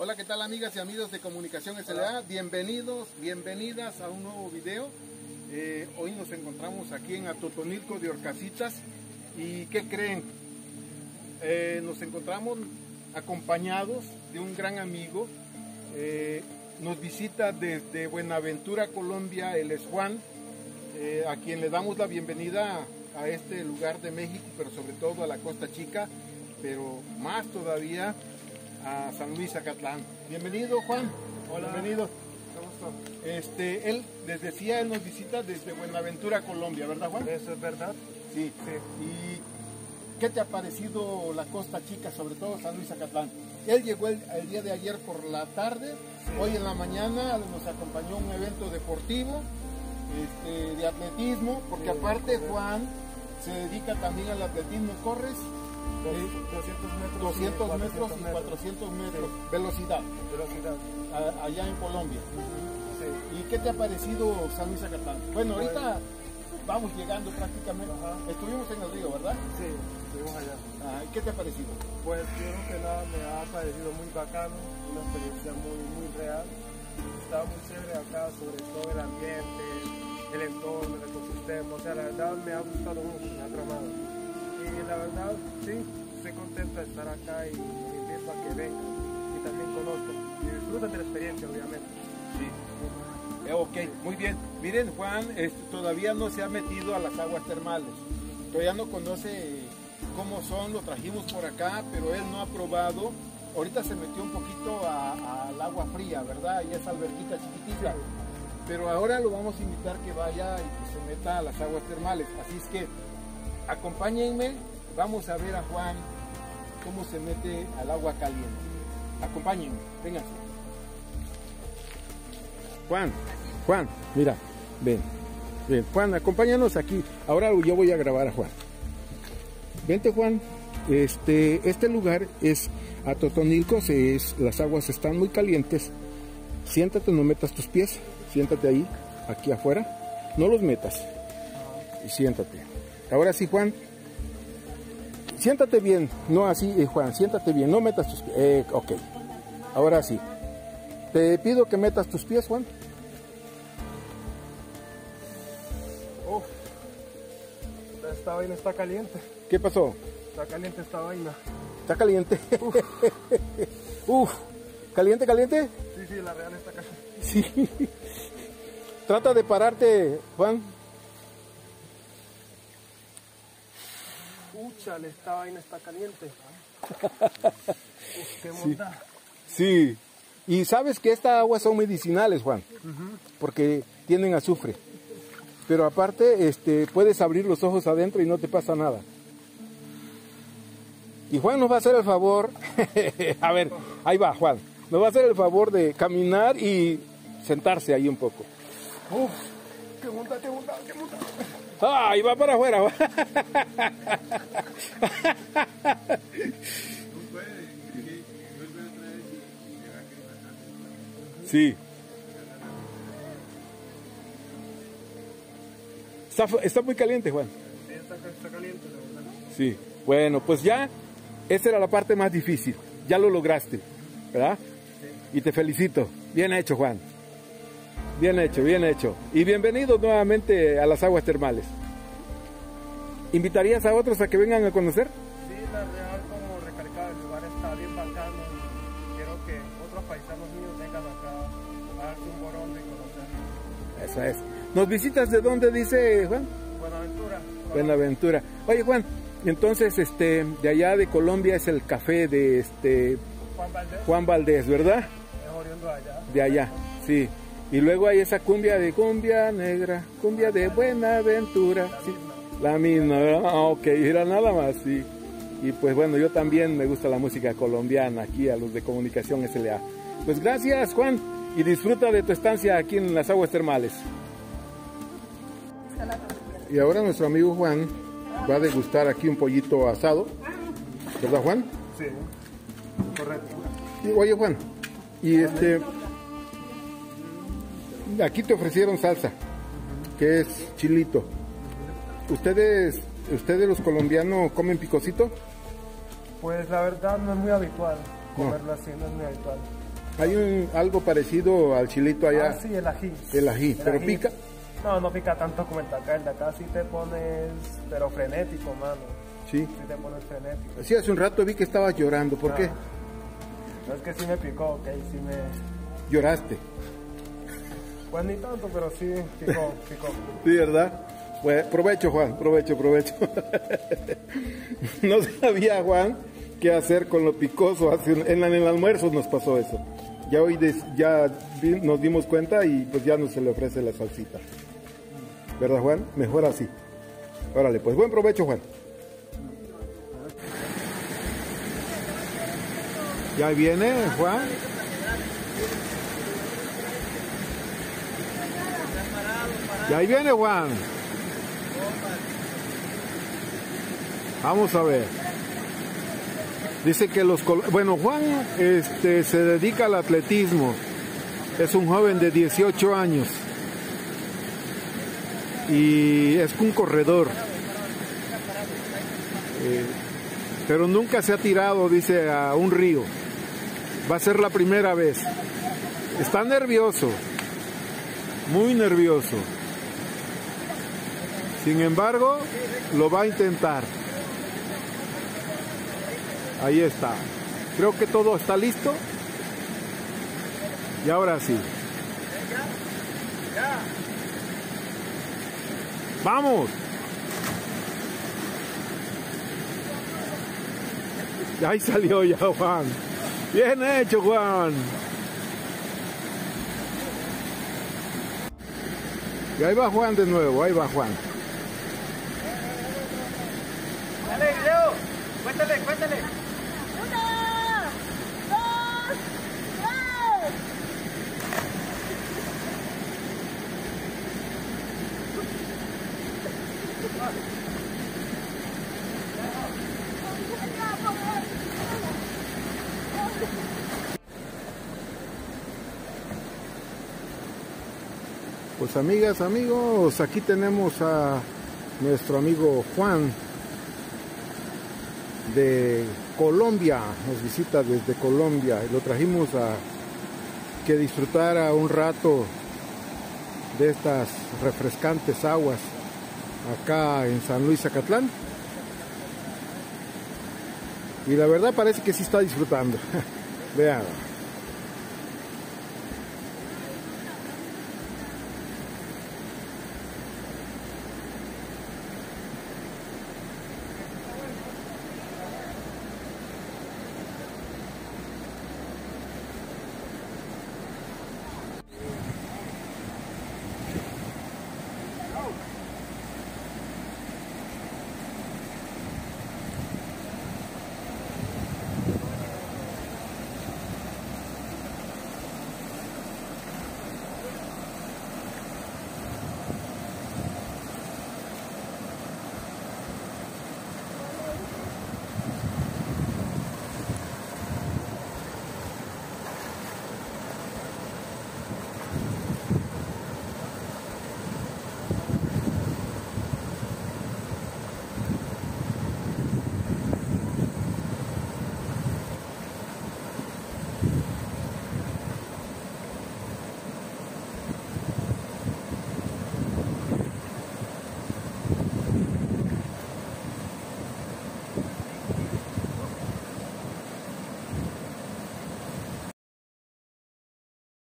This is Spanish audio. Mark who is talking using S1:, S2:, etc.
S1: Hola, ¿qué tal amigas y amigos de Comunicación SLA? Bienvenidos, bienvenidas a un nuevo video. Hoy nos encontramos aquí en Atotonilco de Orcasitas. ¿Y qué creen? Nos encontramos acompañados de un gran amigo. Nos visita desde Buenaventura, Colombia. Él es Juan, a quien le damos la bienvenida a este lugar de México, pero sobre todo a la Costa Chica, pero más todavía a San Luis Acatlán. Bienvenido, Juan.
S2: Hola.
S1: Bienvenido.
S2: ¿Cómo está?
S1: Él, les decía, él nos visita desde Buenaventura, Colombia, ¿verdad, Juan?
S2: ¿Eso es verdad?
S1: Sí.
S2: Sí.
S1: ¿Y qué te ha parecido la Costa Chica, sobre todo San Luis Acatlán? Él llegó el día de ayer por la tarde, sí. Hoy en la mañana nos acompañó a un evento deportivo, de atletismo, porque sí, aparte Juan se dedica también al atletismo. ¿Corres? 200 metros y 400 metros, sí. Velocidad allá en Colombia. Sí. ¿Y qué te ha parecido San Luis Acatlán? Bueno, ahorita vamos llegando prácticamente. Ajá. Estuvimos en el río, ¿verdad?
S2: Sí, estuvimos allá.
S1: ¿Qué te ha parecido?
S2: Pues yo creo que nada, me ha parecido muy bacano, una experiencia muy real. Estaba muy chévere acá, sobre todo el ambiente, el entorno, el ecosistema. O sea, la verdad me ha gustado mucho, me ha tramado. Y la verdad, sí, estoy contento de estar acá y invito a que vengan y también conozcan y disfruten de la experiencia, obviamente.
S1: Sí. Ok, muy bien. Miren, Juan todavía no se ha metido a las aguas termales. Todavía no conoce cómo son, lo trajimos por acá, pero él no ha probado. Ahorita se metió un poquito al agua fría, ¿verdad? Y esa alberquita chiquitita. Sí. Pero ahora lo vamos a invitar que vaya y que se meta a las aguas termales. Así es que acompáñenme, vamos a ver a Juan cómo se mete al agua caliente. Acompáñenme, vénganse. Juan, mira, ven, Juan, acompáñanos aquí. Ahora yo voy a grabar a Juan. Vente, Juan. Este lugar es Atotonilco, las aguas están muy calientes. Siéntate, no metas tus pies, siéntate ahí, aquí afuera, no los metas. Y siéntate. Ahora sí, Juan. Siéntate bien. No así, Juan. Siéntate bien. No metas tus pies. Ok. Ahora sí. Te pido que metas tus pies, Juan.
S2: Oh. Esta vaina está caliente.
S1: ¿Qué pasó?
S2: Está caliente esta vaina.
S1: ¿Está caliente? Uf. ¿Caliente?
S2: Sí, la real está caliente.
S1: Sí. Trata de pararte, Juan.
S2: Úchale, esta vaina está caliente. Uf, qué monda.
S1: Sí. Y sabes que estas aguas son medicinales, Juan, porque tienen azufre. Pero aparte, puedes abrir los ojos adentro y no te pasa nada. Y Juan nos va a hacer el favor, a ver, ahí va Juan, nos va a hacer el favor de caminar y sentarse ahí un poco.
S2: Uf, qué monda.
S1: ¡Ay, va para afuera! Sí. Está muy caliente, Juan.
S2: Sí, está caliente, la verdad.
S1: Sí. Bueno, pues ya, esa era la parte más difícil. Ya lo lograste, ¿verdad? Sí. Y te felicito. Bien hecho, Juan. Bien hecho. Y bienvenidos nuevamente a las aguas termales. ¿Invitarías a otros a que vengan a conocer?
S2: Sí, la real, como recalcar, el lugar está bien bacano y quiero que otros paisanos míos vengan acá a darse un borón de conocer.
S1: Eso es. ¿Nos visitas de dónde, dice Juan?
S2: Buenaventura.
S1: Oye, Juan, entonces de allá de Colombia es el café de Juan Valdés, ¿verdad?
S2: Es oriundo de allá.
S1: De allá, sí. Y luego hay esa cumbia negra, cumbia de Buenaventura. Sí, la misma, ¿verdad? Ok, era nada más, sí. Y pues bueno, yo también me gusta la música colombiana aquí a los de Comunicación SLA. Pues gracias, Juan, y disfruta de tu estancia aquí en las aguas termales. Y ahora nuestro amigo Juan va a degustar aquí un pollito asado, ¿verdad, Juan?
S2: Sí, correcto.
S1: Y, oye, Juan, y aquí te ofrecieron salsa, que es chilito. ¿Ustedes los colombianos comen picosito?
S2: Pues la verdad no es muy habitual comerlo así, no es muy habitual.
S1: Hay algo parecido al chilito allá.
S2: Ah, sí, el ají.
S1: El ají, pero
S2: ají.
S1: pica.
S2: No, no pica tanto como el de acá. El de acá sí te pones, pero frenético, mano.
S1: Sí.
S2: Sí te pones frenético.
S1: Sí, hace un rato vi que estabas llorando. ¿Por qué?
S2: No, es que sí me picó, ok, sí me...
S1: Lloraste.
S2: Pues ni tanto, pero sí picó.
S1: Sí, ¿verdad? Pues provecho, Juan, provecho. No sabía, Juan, qué hacer con lo picoso. En el almuerzo nos pasó eso. Ya hoy nos dimos cuenta y pues ya no se le ofrece la salsita. ¿Verdad, Juan? Mejor así. Órale, pues buen provecho, Juan. Ya viene, Juan. Y ahí viene Juan. Vamos a ver. Dice que bueno, Juan se dedica al atletismo. Es un joven de 18 años. Y es un corredor. Pero nunca se ha tirado, dice, a un río. Va a ser la primera vez. Está nervioso. Muy nervioso. Sin embargo, lo va a intentar. Ahí está. Creo que todo está listo. Y ahora sí. ¡Vamos! Y ahí salió ya Juan. Bien hecho, Juan. Y ahí va Juan de nuevo, ahí va Juan.
S2: Dale, Leo, cuéntale.
S3: 1, 2, 3.
S1: Pues amigas, amigos, aquí tenemos a nuestro amigo Juan de Colombia, nos visita desde Colombia y lo trajimos a que disfrutara un rato de estas refrescantes aguas acá en San Luis Zacatlán. Y la verdad parece que sí está disfrutando. Vean.